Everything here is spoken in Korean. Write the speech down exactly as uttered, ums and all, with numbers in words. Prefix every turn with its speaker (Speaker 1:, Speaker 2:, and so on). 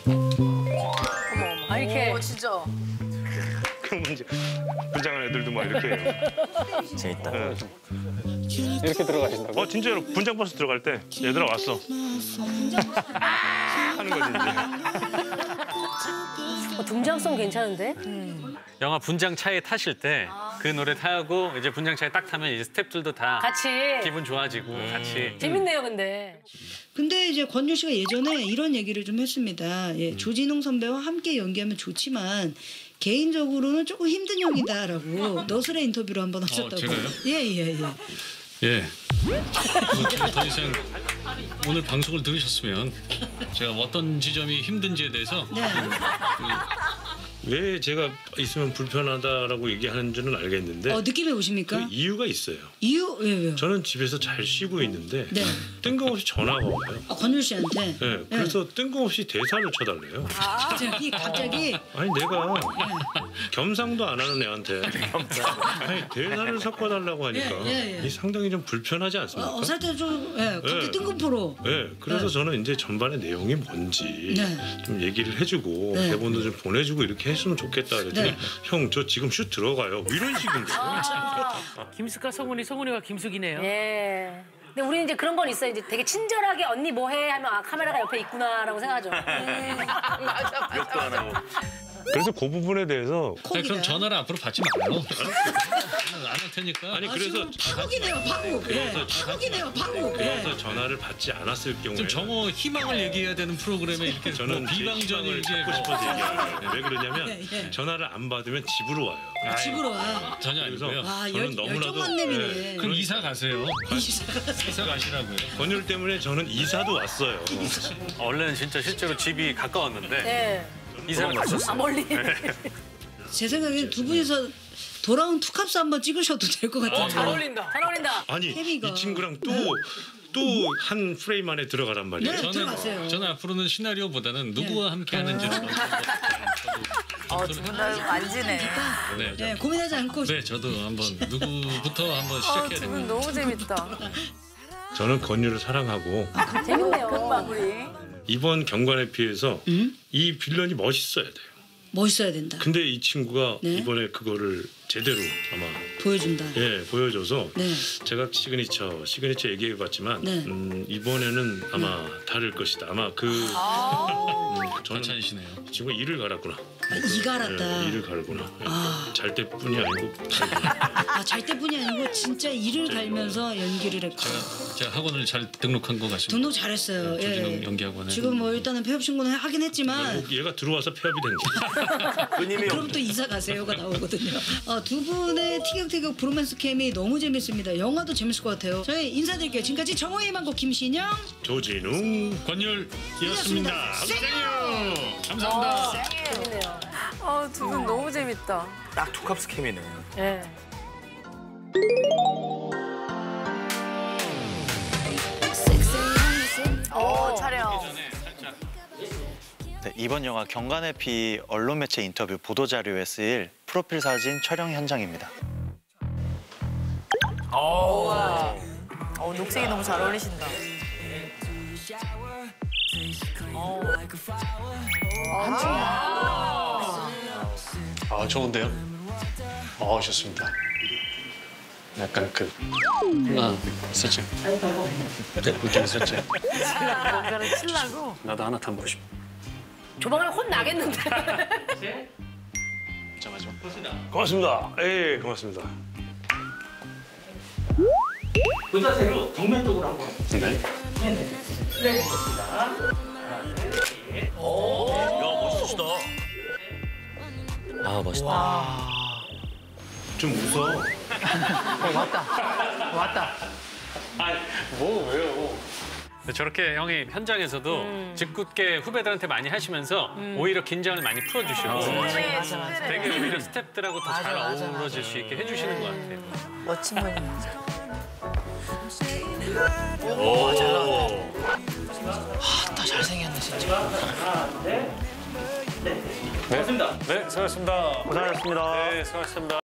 Speaker 1: 아, 이렇게.
Speaker 2: 오, 진짜.
Speaker 3: 그럼 이제 분장한 애들도 막 이렇게 해요.
Speaker 4: 재밌다.
Speaker 3: 네.
Speaker 5: 이렇게 들어가신다고?
Speaker 3: 어 진짜로 분장버스 들어갈 때 얘들아 왔어. 하는 거지 이제.
Speaker 1: 어, 등장성 괜찮은데?
Speaker 6: 영화 분장차에 타실 때 그 노래 타고 이제 분장차에 딱 타면 이제 스태프들도 다
Speaker 1: 같이.
Speaker 6: 기분 좋아지고 같이.
Speaker 1: 재밌네요, 근데.
Speaker 7: 근데 이제 권유 씨가 예전에 이런 얘기를 좀 했습니다. 예, 조진웅 선배와 함께 연기하면 좋지만 개인적으로는 조금 힘든 형이다라고 너스레 인터뷰로 한번 하셨다고.
Speaker 8: 제가요?
Speaker 7: 예예예. 예, 예.
Speaker 8: 예. 뭐, 더 이상 오늘 방송을 들으셨으면 제가 어떤 지점이 힘든지에 대해서
Speaker 7: 네.
Speaker 3: 왜 제가 있으면 불편하다라고 얘기하는 줄은 알겠는데
Speaker 7: 어, 느낌이 오십니까?
Speaker 3: 그 이유가 있어요.
Speaker 7: 이유 왜 왜요?
Speaker 3: 저는 집에서 잘 쉬고 있는데
Speaker 7: 네.
Speaker 3: 뜬금없이 전화가 와요.
Speaker 7: 아, 권유 씨한테.
Speaker 3: 네, 그래서 뜬금없이 대사를 쳐달래요.
Speaker 7: 갑자기 갑자기.
Speaker 3: 아니 내가 겸상도 안 하는 애한테 아니 대사를 섞어달라고 하니까
Speaker 7: 예, 예, 예.
Speaker 3: 이 상당히 좀 불편하지
Speaker 7: 어,
Speaker 3: 않습니까?
Speaker 7: 어살 때 좀 예, 갑자기
Speaker 3: 네.
Speaker 7: 뜬금포로.
Speaker 3: 네, 그래서
Speaker 7: 네.
Speaker 3: 저는 이제 전반의 내용이 뭔지
Speaker 7: 네.
Speaker 3: 좀 얘기를 해주고
Speaker 7: 네.
Speaker 3: 대본도 좀 보내주고 이렇게 했으면 좋겠다 그랬더니
Speaker 7: 네.
Speaker 3: 형 저 지금 슛 들어가요 뭐 이런 식인데
Speaker 9: 김숙과 성훈이, 성훈이가 김숙이네요.
Speaker 1: 예. 근데 우리는 이제 그런 건 있어요. 이제 되게 친절하게 언니 뭐 해? 하면 아, 카메라가 옆에 있구나라고 생각하죠. 음.
Speaker 2: 맞아,
Speaker 6: 욕도 안 하고.
Speaker 3: 그래서 그 부분에 대해서
Speaker 8: 아니, 그럼 전화를 앞으로 받지 말아요. 안 할 테니까.
Speaker 3: 아니
Speaker 7: 아,
Speaker 3: 그래서
Speaker 7: 지금 파국이네요, 파국. 예.
Speaker 3: 그래서
Speaker 7: 파국이네요, 파국. 예.
Speaker 3: 그래서 전화를 받지 않았을 경우에
Speaker 8: 좀 정어 희망을 얘기해야 되는 프로그램에 이렇게
Speaker 3: 저는
Speaker 8: 뭐 비방전을 이제
Speaker 3: 듣고
Speaker 8: 뭐
Speaker 3: 싶어서 얘기해요. 네, 왜 그러냐면
Speaker 7: 예, 예.
Speaker 3: 전화를 안 받으면 집으로 와요.
Speaker 7: 집으로 와.
Speaker 8: 전혀
Speaker 3: 그래서
Speaker 8: 아니고요.
Speaker 7: 아,
Speaker 3: 저는
Speaker 7: 열-
Speaker 3: 너무나도
Speaker 7: 열정한 놈이네.
Speaker 8: 그럼 이사 가세요.
Speaker 7: 이사가
Speaker 8: 이사 가시라고요.
Speaker 3: 권율 때문에 저는 이사도 왔어요.
Speaker 6: 원래는 진짜 실제로 집이 가까웠는데
Speaker 1: 네.
Speaker 6: 이사를 갔었어요.
Speaker 1: 아, 멀리.
Speaker 7: 제 생각엔 두 분이서 돌아온 투캅스 한번 찍으셔도 될 것 같아요.
Speaker 1: 잘 어울린다. 잘 어울린다.
Speaker 3: 아니
Speaker 7: 케미가.
Speaker 3: 이 친구랑 또 또 한 프레임 안에 들어가란 말이에요.
Speaker 7: 네. 들어가세요.
Speaker 8: 저는, 저는 앞으로는 시나리오보다는 누구와 함께 하는지 좀.
Speaker 2: 어, 두 분 다 만지네.
Speaker 8: 네,
Speaker 7: 네, 고민하지 않고.
Speaker 8: 네, 저도 한번 누구부터 한번
Speaker 2: 어,
Speaker 8: 시작해야
Speaker 2: 두 분
Speaker 8: 됩니다.
Speaker 2: 너무 재밌다.
Speaker 3: 저는 권율을 사랑하고
Speaker 1: 재밌네요.
Speaker 2: 금마무리.
Speaker 3: 이번 경관의 피해서
Speaker 7: 음?
Speaker 3: 이 빌런이 멋있어야 돼요.
Speaker 7: 멋있어야 된다.
Speaker 3: 근데 이 친구가
Speaker 7: 네.
Speaker 3: 이번에 그거를 제대로 아마
Speaker 7: 보여준다.
Speaker 3: 예 보여줘서
Speaker 7: 네.
Speaker 3: 제가 시그니처 시그니처 얘기해봤지만
Speaker 7: 네.
Speaker 3: 음, 이번에는 아마 다를 것이다. 아마 그 음, 저는
Speaker 8: 괜찮으시네요.
Speaker 3: 지금 일을 갈았구나.
Speaker 7: 아, 이가 알았다.
Speaker 3: 예, 일을 갈구나. 예.
Speaker 7: 아.
Speaker 3: 잘 때뿐이 아니고
Speaker 7: 아, 잘 때뿐이 아니고 진짜 이를 갈면서 연기를 했고.
Speaker 8: 제가 학원을 잘 등록한 것 같습니다.
Speaker 7: 등록 잘했어요.
Speaker 8: 조진웅 연기학원에.
Speaker 7: 지금 뭐 일단은 폐업 신고는 하긴 했지만
Speaker 3: 꼭 얘가 들어와서 폐업이 된 거야.
Speaker 7: 그럼 또 이사 가세요가 나오거든요. 어, 두 분의 티격태격 브로맨스 케미 너무 재밌습니다. 영화도 재밌을 것 같아요. 저희 인사드릴게요. 지금까지 정호의 망고 김신영.
Speaker 3: 조진웅
Speaker 8: 권율이었습니다.
Speaker 7: 생유.
Speaker 8: 감사합니다.
Speaker 1: 재밌네요.
Speaker 2: 어, 두 분 너무 재밌다.
Speaker 4: 딱 투캅스 캠이네.
Speaker 1: 예.
Speaker 2: 어, 촬영.
Speaker 4: 네, 이번 영화 경관의 피 언론 매체 인터뷰 보도자료에 쓰일 프로필 사진 촬영 현장입니다.
Speaker 2: 어, 녹색이 너무 잘 어울리신다.
Speaker 5: 아, 좋은데요? 어, 좋습니다. 약간 그 아, 있었지. 네, 느낌 있었지.
Speaker 2: 뭔가를 치려고.
Speaker 5: 나도 하나 담고 싶어.
Speaker 1: 조만간 혼 나겠는데.
Speaker 5: 잠깐만.
Speaker 3: 고맙습니다. 예, 고맙습니다.
Speaker 9: 의자세로 정면 쪽으로 한번.
Speaker 5: 네.
Speaker 4: 아 멋있다.
Speaker 3: 좀 웃어.
Speaker 9: 왔다. 왔다.
Speaker 5: 뭐 왜요?
Speaker 6: 저렇게 형이 현장에서도 짓궂게 후배들한테 많이 하시면서 오히려 긴장을 많이 풀어주시고
Speaker 2: 맞아, 맞아.
Speaker 6: 되게 오히려 스태프들하고 더 잘
Speaker 2: 맞아, 맞아,
Speaker 6: 어우러질 수 있게 해주시는 것 같아요.
Speaker 2: 멋진 분입니다.
Speaker 9: 다 잘생겼네, 진짜.
Speaker 5: 네, 수고하셨습니다.
Speaker 4: 고생하셨습니다.
Speaker 6: 네, 수고하셨습니다.